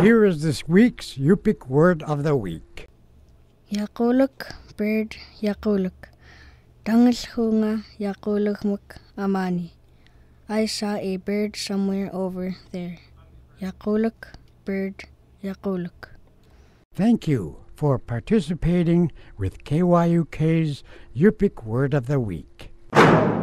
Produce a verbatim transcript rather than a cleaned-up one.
here is this week's Yupik word of the week. Yaqulek, bird, Yaqulek. Dangelhunga, Yaqulek amani. I saw a bird somewhere over there. Yaqulek, bird, Yaqulek. Thank you for participating with K Y U K's Yupik word of the week.